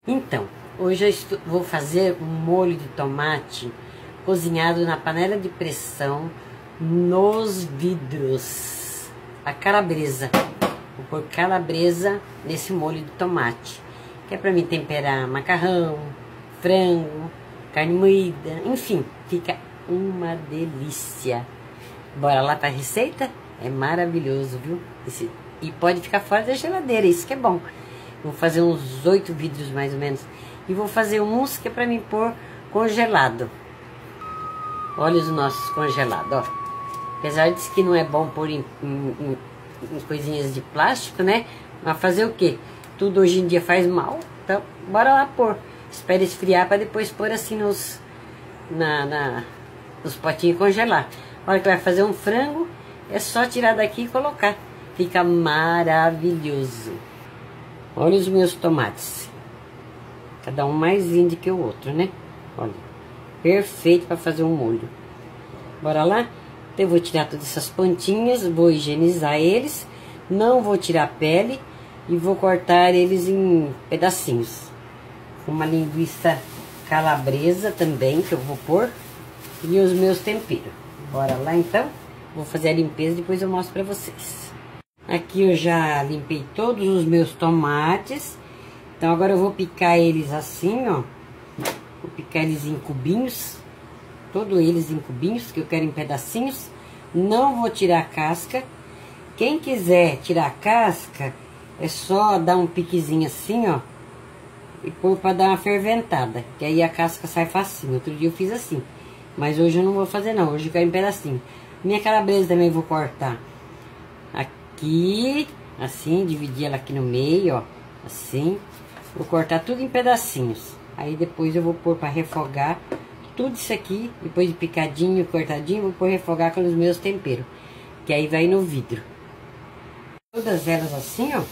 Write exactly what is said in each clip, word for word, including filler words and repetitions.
Então, hoje eu estou, vou fazer um molho de tomate cozinhado na panela de pressão nos vidros. A calabresa. Vou pôr calabresa nesse molho de tomate, que é para mim temperar macarrão, frango, carne moída, enfim, fica uma delícia. Bora lá para a receita? É maravilhoso, viu? Esse, e pode ficar fora da geladeira, isso que é bom. Vou fazer uns oito vidros mais ou menos. E vou fazer uns que é pra mim pôr congelado. Olha os nossos congelados, ó. Apesar de que não é bom pôr em, em, em, em coisinhas de plástico, né? Mas fazer o quê? Tudo hoje em dia faz mal. Então, bora lá pôr. Espera esfriar pra depois pôr assim nos, na, na, nos potinhos e congelar. A hora que vai fazer um frango, é só tirar daqui e colocar. Fica maravilhoso. Olha os meus tomates. Cada um mais lindo que o outro, né? Olha. Perfeito para fazer um molho. Bora lá? Então eu vou tirar todas essas pontinhas, vou higienizar eles. Não vou tirar a pele e vou cortar eles em pedacinhos. Uma linguiça calabresa também que eu vou pôr. E os meus temperos. Bora lá então? Vou fazer a limpeza e depois eu mostro para vocês. Aqui eu já limpei todos os meus tomates. Então agora eu vou picar eles assim, ó. Vou picar eles em cubinhos. Todos eles em cubinhos, que eu quero em pedacinhos. Não vou tirar a casca. Quem quiser tirar a casca, é só dar um piquezinho assim, ó. E pôr pra dar uma ferventada. Que aí a casca sai facinho. Outro dia eu fiz assim. Mas hoje eu não vou fazer não. Hoje eu quero em pedacinho. Minha calabresa também vou cortar aqui, assim, dividir ela aqui no meio, ó, assim. Vou cortar tudo em pedacinhos. Aí depois eu vou pôr para refogar tudo isso aqui, depois de picadinho, cortadinho, vou pôr refogar com os meus temperos, que aí vai no vidro. Todas elas assim, ó,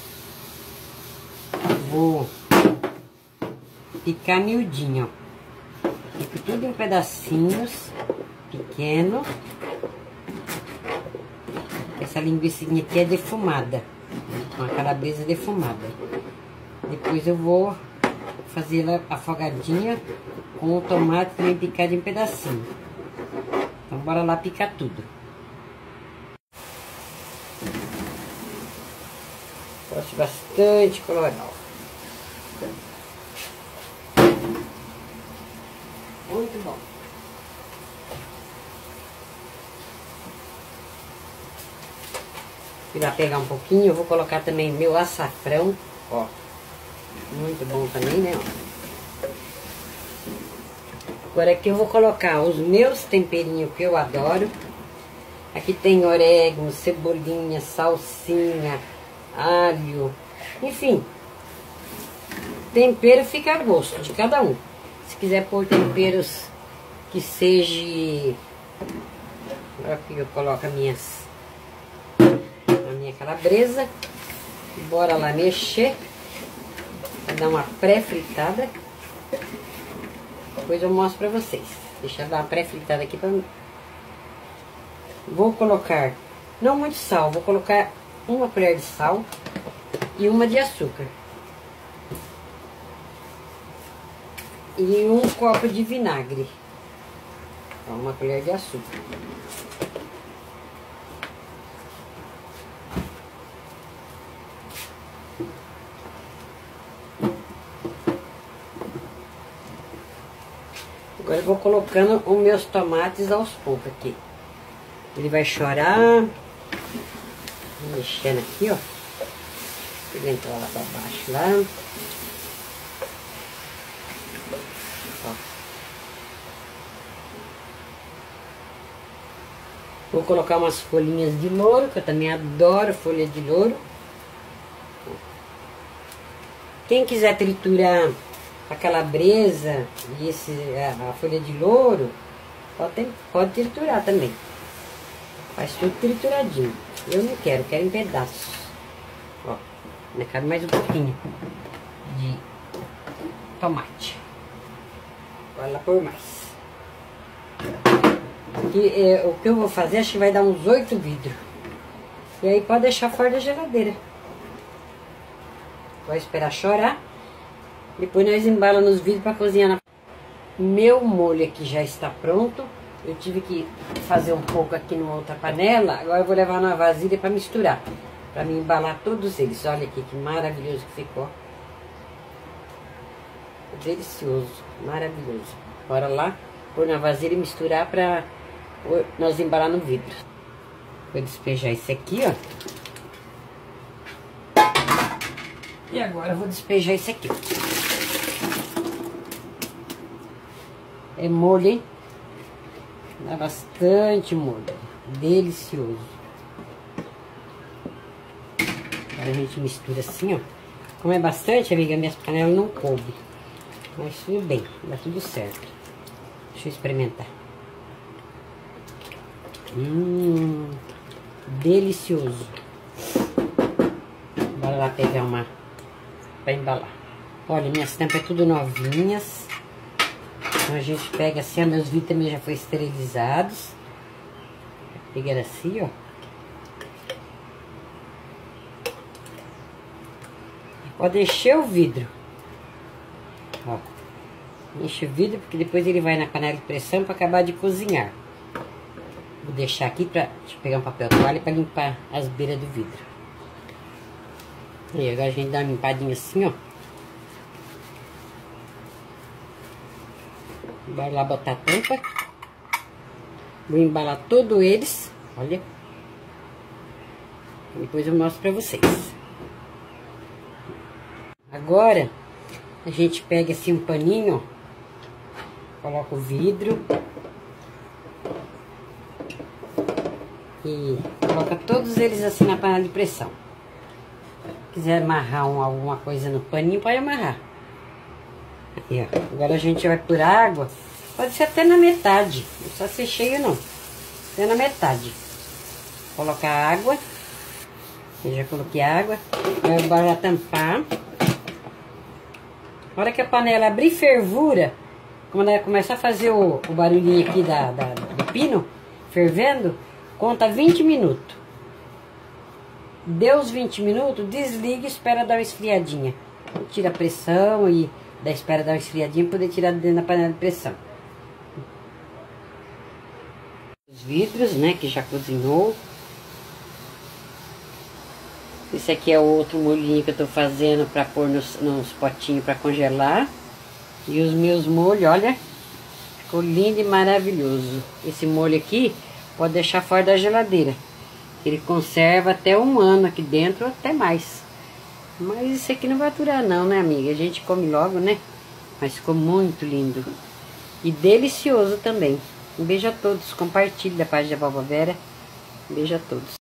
vou picar miudinho, ó. Pico tudo em pedacinhos pequenos. Essa linguiça aqui é defumada, uma calabresa defumada. Depois eu vou fazer ela afogadinha com o tomate também picado em pedacinho. Então bora lá picar tudo. Gosto bastante colorau. Muito bom. Fui lá pegar um pouquinho, eu vou colocar também meu açafrão, ó. Muito bom também, né, ó. Agora aqui eu vou colocar os meus temperinhos que eu adoro. Aqui tem orégano, cebolinha, salsinha, alho, enfim. Tempero fica a gosto de cada um. Se quiser pôr temperos que seja... Aqui eu coloco as minhas... a minha calabresa. Bora lá mexer. Vou dar uma pré-fritada. Depois eu mostro pra vocês. Deixa eu dar uma pré-fritada aqui pra mim. Vou colocar, não muito sal, vou colocar uma colher de sal e uma de açúcar. E um copo de vinagre. Então, uma colher de açúcar. Agora eu vou colocando os meus tomates aos poucos aqui. Ele vai chorar. Vou mexendo aqui, ó. Ele entrou lá pra baixo, lá. Ó. Vou colocar umas folhinhas de louro, que eu também adoro folha de louro. Quem quiser triturar a calabresa e esse, a, a folha de louro, pode, pode triturar também. Faz tudo trituradinho. Eu não quero, quero em pedaços. Ó, ainda cabe mais um pouquinho de tomate. Vai lá por mais. Aqui, é, o que eu vou fazer, acho que vai dar uns oito vidros. E aí pode deixar fora da geladeira. Vou esperar chorar. Depois nós embalamos nos vidros para cozinhar na... Meu molho aqui já está pronto. Eu tive que fazer um pouco aqui numa outra panela. Agora eu vou levar numa vasilha para misturar. Para me embalar todos eles. Olha aqui que maravilhoso que ficou. Delicioso, maravilhoso. Bora lá, pôr na vasilha e misturar para nós embalar no vidro. Vou despejar esse aqui, ó. E agora eu vou despejar esse aqui, ó. É molho, hein? Dá bastante molho. Delicioso. Agora a gente mistura assim, ó. Como é bastante, amiga, minhas panelas não coube. Mas tudo bem, dá tudo certo. Deixa eu experimentar. Hum, delicioso. Bora lá pegar uma pra embalar. Olha, minhas tampas é tudo novinhas. Então a gente pega assim, ó, meus vidros também já foram esterilizados. Pegar assim, ó. Pode encher o vidro. Ó. Enche o vidro, porque depois ele vai na panela de pressão para acabar de cozinhar. Vou deixar aqui pra... Deixa eu pegar um papel toalha para limpar as beiras do vidro. E agora a gente dá uma limpadinha assim, ó. Bora lá botar a tampa. Vou embalar todos eles. Olha. Depois eu mostro pra vocês. Agora, a gente pega assim um paninho, ó. Coloca o vidro. E coloca todos eles assim na panela de pressão. Se quiser amarrar um, alguma coisa no paninho, pode amarrar. Aí, ó. Agora a gente vai por água. Pode ser até na metade. Não precisa ser cheio, não. Até na metade. Colocar água. Eu já coloquei água. Agora tampar. Na hora que a panela abrir fervura, quando ela começar a fazer o, o barulhinho aqui da, da, do pino, fervendo, conta vinte minutos. Deu os vinte minutos, desliga e espera dar uma esfriadinha. Tira a pressão e da espera dar uma esfriadinha para poder tirar dentro da panela de pressão. Os vidros, né, que já cozinhou. Esse aqui é o outro molhinho que eu tô fazendo para pôr nos, nos potinhos para congelar. E os meus molhos, olha, ficou lindo e maravilhoso. Esse molho aqui pode deixar fora da geladeira. Ele conserva até um ano aqui dentro, ou até mais. Mas isso aqui não vai durar não, né, amiga? A gente come logo, né? Mas ficou muito lindo. E delicioso também. Um beijo a todos. Compartilhe da página da Vovó Vera. Um beijo a todos.